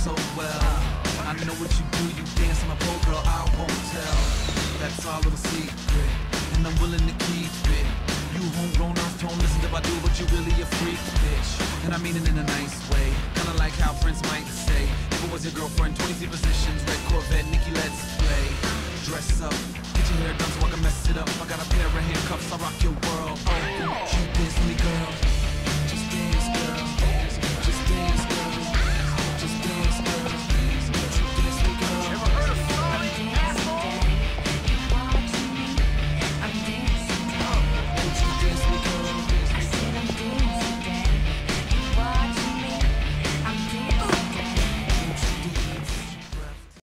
so well. I know what you do, you dance on a pole, girl, I won't tell. That's our little secret, and I'm willing to keep it. You homegrown earth tone, listen to Badu, but you really a freak, bitch. And I mean it in a nice way, kinda like how Prince might say, if it was your girlfriend, 23 positions, red Corvette, Nikki, let's play. Dress up, get your hair done so I can mess it up. I got a pair of handcuffs, I rock your world. Oh, you dance with me, girl.